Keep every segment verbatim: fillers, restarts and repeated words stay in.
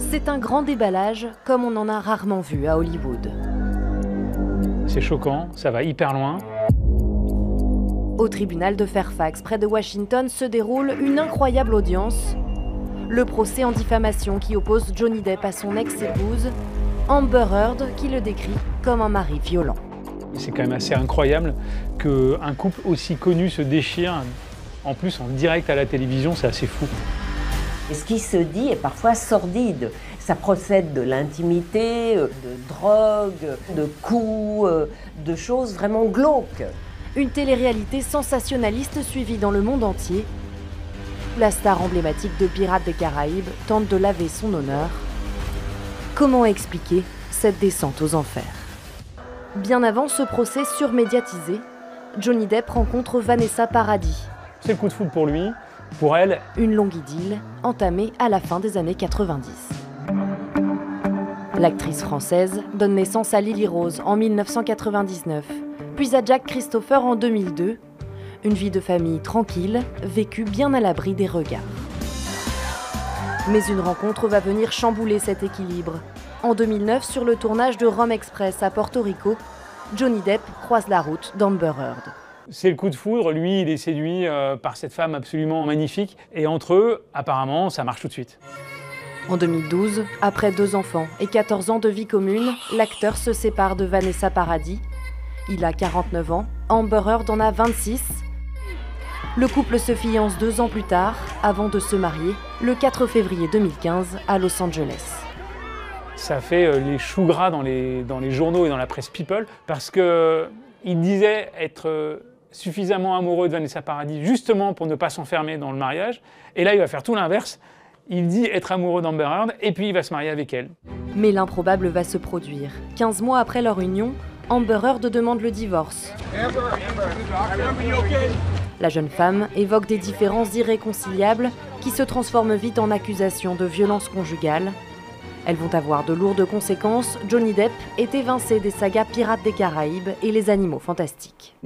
C'est un grand déballage comme on en a rarement vu à Hollywood. C'est choquant, ça va hyper loin. Au tribunal de Fairfax, près de Washington, se déroule une incroyable audience. Le procès en diffamation qui oppose Johnny Depp à son ex-épouse, Amber Heard, qui le décrit comme un mari violent. C'est quand même assez incroyable qu'un couple aussi connu se déchire, en plus en direct à la télévision, c'est assez fou. Et ce qui se dit est parfois sordide. Ça procède de l'intimité, de drogue, de coups, de choses vraiment glauques. Une télé-réalité sensationnaliste suivie dans le monde entier. La star emblématique de Pirates des Caraïbes tente de laver son honneur. Comment expliquer cette descente aux enfers? Bien avant ce procès surmédiatisé, Johnny Depp rencontre Vanessa Paradis. C'est le coup de foudre pour lui, pour elle. Une longue idylle entamée à la fin des années quatre-vingt-dix. L'actrice française donne naissance à Lily Rose en mille neuf cent quatre-vingt-dix-neuf, puis à Jack Christopher en deux mille deux. Une vie de famille tranquille, vécue bien à l'abri des regards. Mais une rencontre va venir chambouler cet équilibre. En deux mille neuf, sur le tournage de Rome Express à Porto Rico, Johnny Depp croise la route d'Amber Heard. C'est le coup de foudre, lui il est séduit euh, par cette femme absolument magnifique, et entre eux, apparemment, ça marche tout de suite. En deux mille douze, après deux enfants et quatorze ans de vie commune, l'acteur se sépare de Vanessa Paradis. Il a quarante-neuf ans, Amber Heard en a vingt-six. Le couple se fiance deux ans plus tard, avant de se marier, le quatre février deux mille quinze, à Los Angeles. Ça fait les choux gras dans les, dans les journaux et dans la presse People, parce qu'il disait être suffisamment amoureux de Vanessa Paradis, justement pour ne pas s'enfermer dans le mariage. Et là, il va faire tout l'inverse. Il dit être amoureux d'Amber Heard, et puis il va se marier avec elle. Mais l'improbable va se produire. quinze mois après leur union, Amber Heard demande le divorce. La jeune femme évoque des différences irréconciliables qui se transforment vite en accusations de violence conjugale. Elles vont avoir de lourdes conséquences. Johnny Depp est évincé des sagas Pirates des Caraïbes et Les Animaux Fantastiques.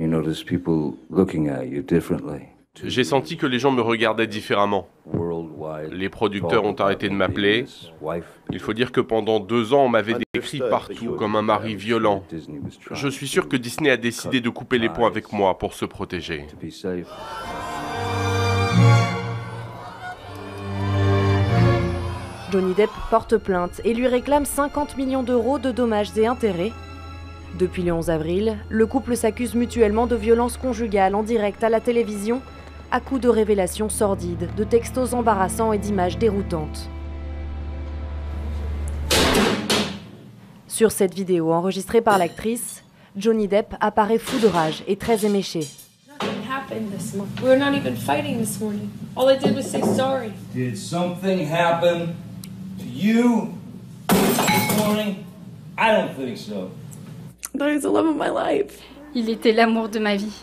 J'ai senti que les gens me regardaient différemment. Les producteurs ont arrêté de m'appeler. Il faut dire que pendant deux ans, on m'avait décrit partout comme un mari violent. Je suis sûr que Disney a décidé de couper les ponts avec moi pour se protéger. Johnny Depp porte plainte et lui réclame cinquante millions d'euros de dommages et intérêts. Depuis le onze avril, le couple s'accuse mutuellement de violences conjugales en direct à la télévision, à coups de révélations sordides, de textos embarrassants et d'images déroutantes. Sur cette vidéo enregistrée par l'actrice, Johnny Depp apparaît fou de rage et très éméché. Il était l'amour de ma vie.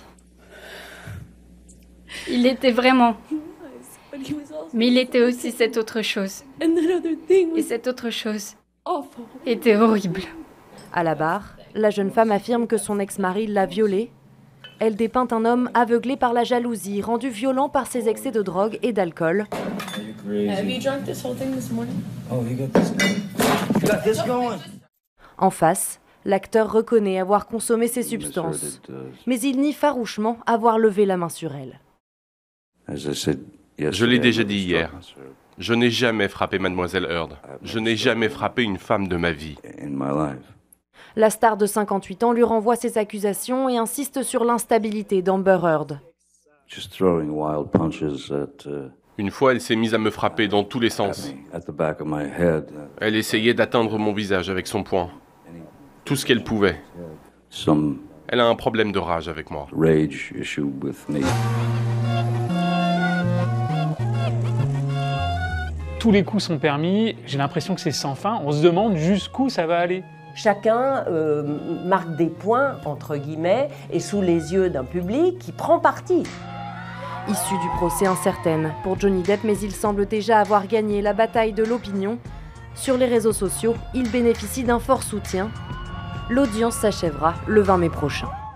Il l'était vraiment. Mais il était aussi cette autre chose. Et cette autre chose était horrible. À la barre, la jeune femme affirme que son ex-mari l'a violée. Elle dépeint un homme aveuglé par la jalousie, rendu violent par ses excès de drogue et d'alcool. En face, l'acteur reconnaît avoir consommé ces substances, mais il nie farouchement avoir levé la main sur elle. Je l'ai déjà dit hier. Je n'ai jamais frappé Mademoiselle Heard. Je n'ai jamais frappé une femme de ma vie. La star de cinquante-huit ans lui renvoie ses accusations et insiste sur l'instabilité d'Amber Heard. Une fois, elle s'est mise à me frapper dans tous les sens. Elle essayait d'atteindre mon visage avec son poing. Tout ce qu'elle pouvait. Elle a un problème de rage avec moi. Tous les coups sont permis, j'ai l'impression que c'est sans fin, on se demande jusqu'où ça va aller. Chacun euh, marque des points, entre guillemets, et sous les yeux d'un public qui prend parti. Issue du procès incertaine pour Johnny Depp, mais il semble déjà avoir gagné la bataille de l'opinion. Sur les réseaux sociaux, il bénéficie d'un fort soutien. L'audience s'achèvera le vingt mai prochain.